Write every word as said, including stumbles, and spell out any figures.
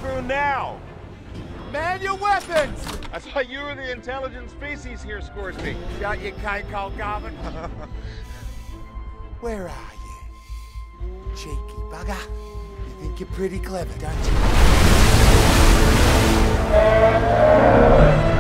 through now. Man your weapons! I thought you were the intelligent species here, Scoresby. Shut your cane, Cole Garvin. Where are you? Cheeky bugger. You think you're pretty clever, don't you?